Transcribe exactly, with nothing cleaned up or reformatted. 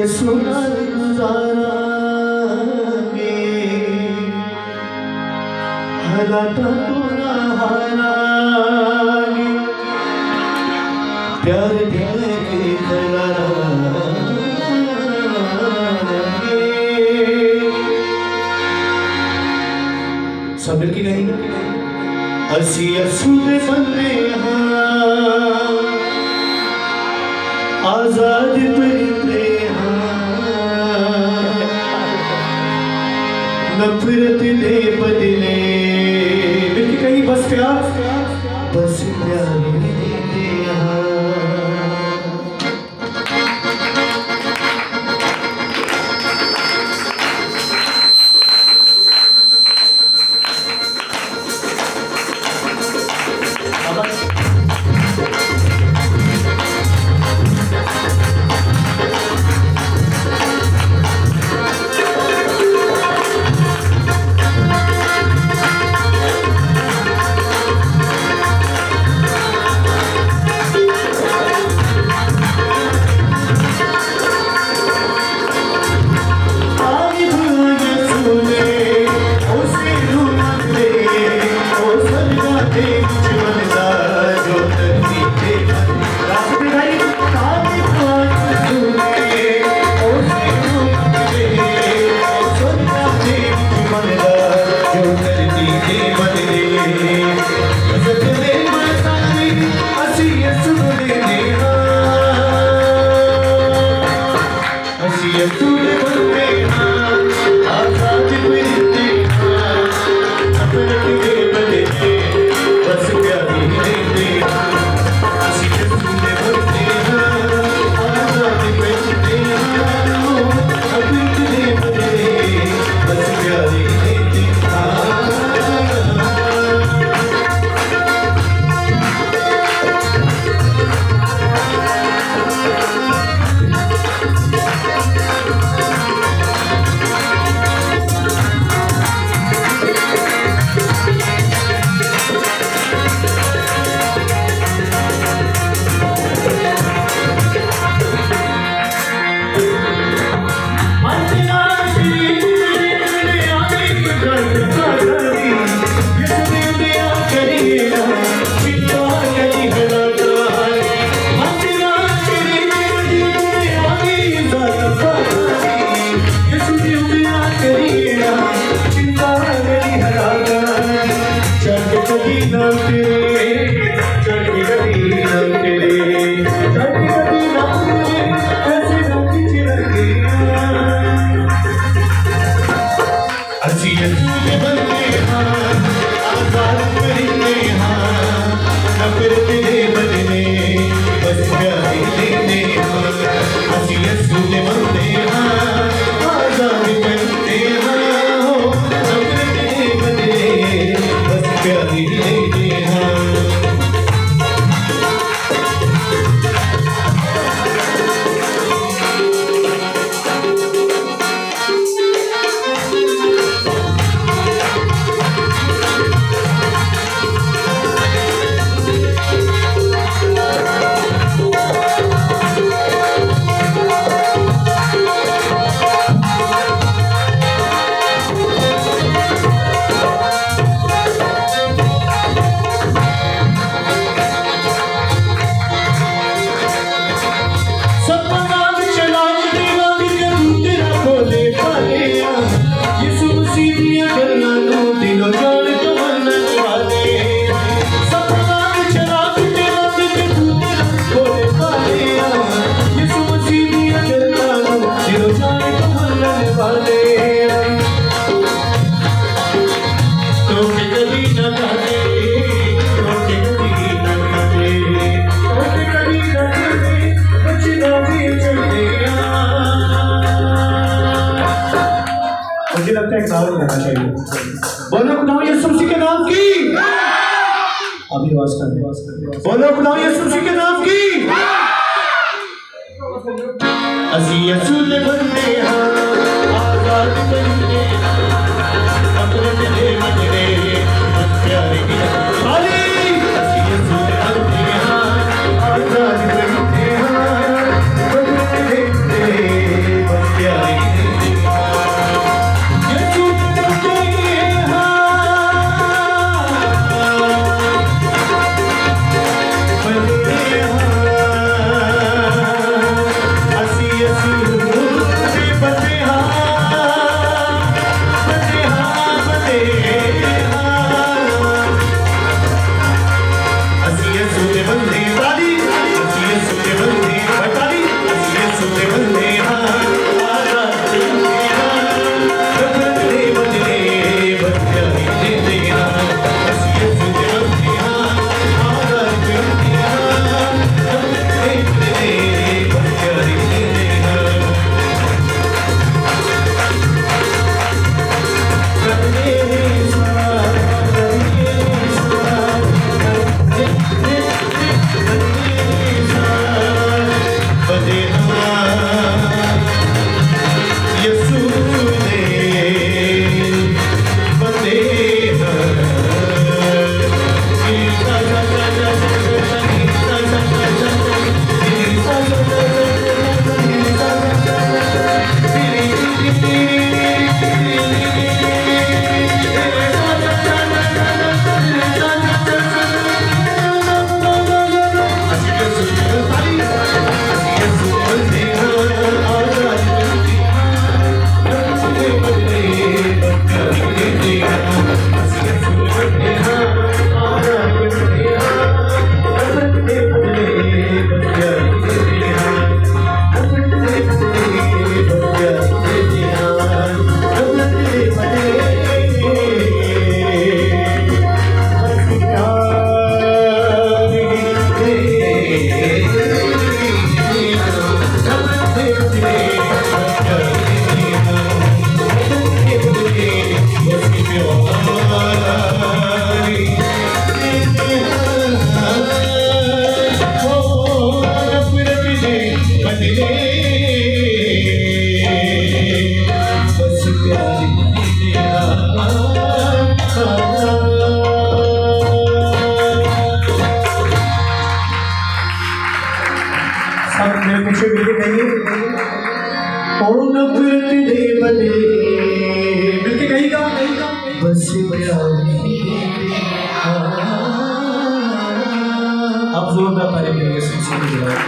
सुना गुजारा हालाता तो ना हारा प्यार दिल के करारा सब मिल के गई असी असूल बंदे हाँ आजाद परिंदे हाँ नफरत दे बदले मिल के गई बस प्यार बस प्यार देते हाँ बोलो खुदा यीशु मसीह के नाम की अभी आवाज कर बोलो खुदा यीशु मसीह के नाम की असी असूल बंदे हां आजाद बंदे अपने दिल मजरे प्यारे की खाली असी असूल बंदे हां आजाद बंदे हां अपने दिल मिलके कहिए ओ नफरत दे बदले, मिलके कहिएगा बस प्यार। आप जोरदार ताली देंगे सुन सुन